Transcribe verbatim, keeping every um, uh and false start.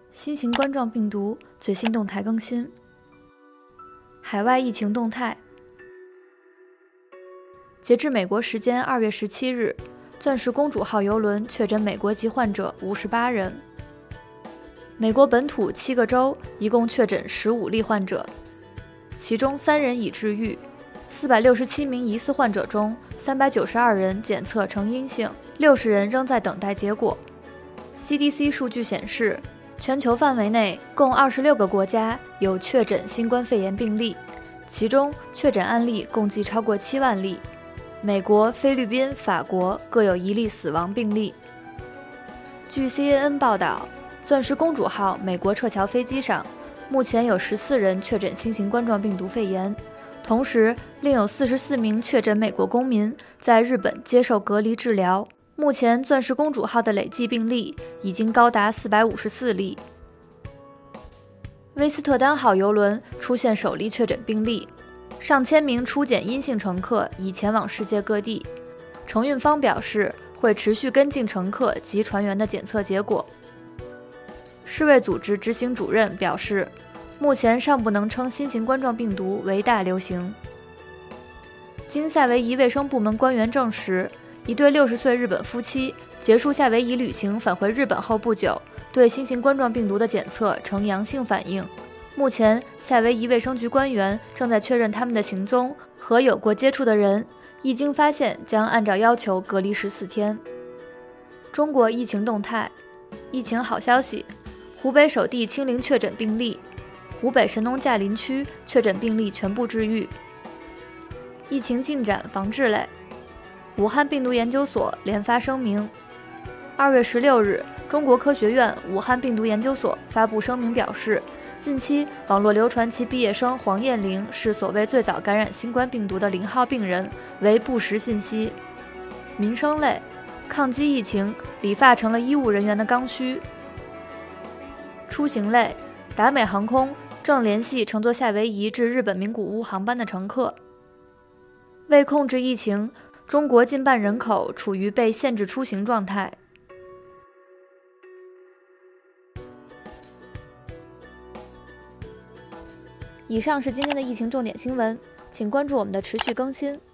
新型冠状病毒最新动态更新。海外疫情动态。截至美国时间二月十七日，钻石公主号邮轮确诊美国籍患者五十八人。美国本土七个州一共确诊十五例患者，其中三人已治愈。四百六十七名疑似患者中，三百九十二人检测呈阴性，六十人仍在等待结果。C D C 数据显示，全球范围内共二十六个国家有确诊新冠肺炎病例，其中确诊案例共计超过七万例。美国、菲律宾、法国各有一例死亡病例。据 C N N 报道，钻石公主号美国撤侨飞机上，目前有十四人确诊新型冠状病毒肺炎，同时另有四十四名确诊美国公民在日本接受隔离治疗。目前钻石公主号的累计病例已经高达四百五十四例。威斯特丹号邮轮出现首例确诊病例，上千名初检阴性乘客已前往世界各地。承运方表示会持续跟进乘客及船员的检测结果。世卫组织执行主任表示，目前尚不能称新型冠状病毒为大流行。经夏威夷卫生部门官员证实，一对六十岁日本夫妻结束夏威夷旅行返回日本后不久，对新型冠状病毒的检测呈阳性反应。目前，夏威夷卫生局官员正在确认他们的行踪和有过接触的人，一经发现将按照要求隔离十四天。中国疫情动态。疫情好消息，湖北首地清零确诊病例，湖北神农架林区确诊病例全部治愈。疫情进展防治类。武汉病毒研究所联发声明，二月十六日，中国科学院武汉病毒研究所发布声明表示，近期网络流传其毕业生黄艳玲是所谓最早感染新冠病毒的零号病人，为不实信息。民生类。抗击疫情，理发成了医务人员的刚需。出行类。达美航空正联系乘坐夏威夷至日本名古屋航班的乘客。为控制疫情，中国近半人口处于被限制出行状态。以上是今天的疫情重点新闻，请关注我们的持续更新。